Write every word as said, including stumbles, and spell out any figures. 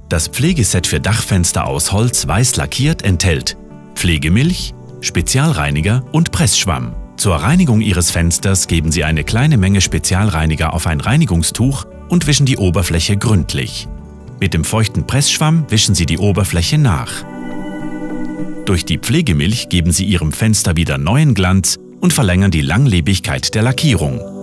Das Pflegeset für Dachfenster aus Holz weiß lackiert enthält Pflegemilch, Spezialreiniger und Pressschwamm. Zur Reinigung Ihres Fensters geben Sie eine kleine Menge Spezialreiniger auf ein Reinigungstuch und wischen die Oberfläche gründlich. Mit dem feuchten Pressschwamm wischen Sie die Oberfläche nach. Durch die Pflegemilch geben Sie Ihrem Fenster wieder neuen Glanz und verlängern die Langlebigkeit der Lackierung.